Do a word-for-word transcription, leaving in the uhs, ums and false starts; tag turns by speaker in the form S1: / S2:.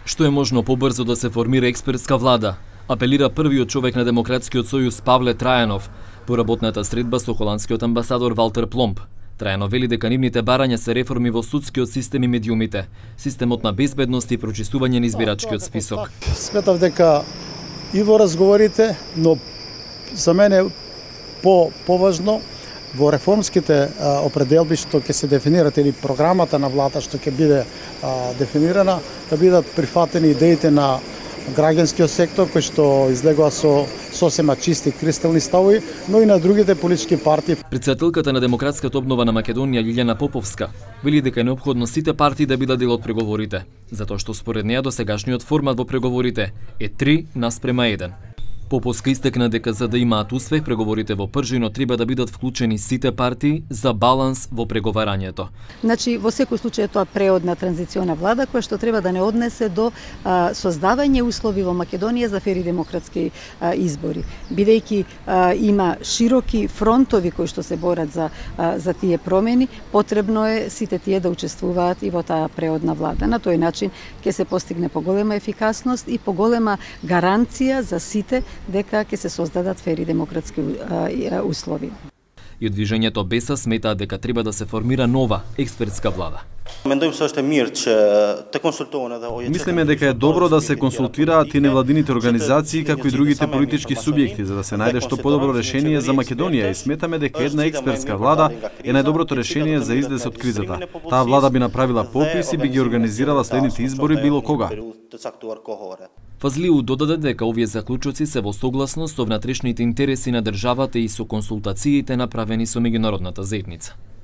S1: Што е можно побрзо да се формира експертска влада, апелира првиот човек на Демократскиот сојуз Павле Трајанов по работната средба со холандскиот амбасадор Валтер Пломб. Трајанов вели дека нивните барања се реформи во судскиот систем и медиумите, системот на безбедност и прочистување на избирачкиот список.
S2: Сметав дека и во разговорите, но за мене по поважно во реформските а, определби што ќе се дефинират или програмата на влада што ќе биде а, дефинирана, да бидат прифатени идеите на граѓанскиот сектор кој што излегува со сосема чисти кристални ставови, но и на другите политички партии.
S1: Претседателката на Демократската обнова на Македонија Лилјана Поповска вели дека е неопходно сите партии да бидат дел од преговорите, затоа што според неа досегашниот формат во преговорите е три наспрема еден. Поповска истакна дека за да имаат успех преговорите во пржино треба да бидат вклучени сите партии за баланс во преговарањето.
S3: Значи во секој случај е тоа преодна транзициона влада која што треба да не однесе до а, создавање услови во Македонија за фери демократски а, избори. Бидејќи а, има широки фронтови кои што се борат за а, за тие промени, потребно е сите тие да учествуваат и во таа преодна влада. На тој начин ќе се постигне поголема ефикасност и поголема гаранција за сите дека ќе се создадат фери демократски услови.
S1: И од движењето Беса сметаат дека треба да се формира нова експертска влада.
S4: Мислиме дека е добро да се консултираат и невладините организации како и другите политички субјекти за да се најде што подобро решение за Македонија и сметаме дека една експертска влада е најдоброто решение за излез од кризата. Таа влада би направила попис и би ги организирала следните избори било кога.
S1: Фазлиу додаде дека овие заклучоци се во согласност со внатрешните интереси на државата и со консултациите направени со меѓународната заедница.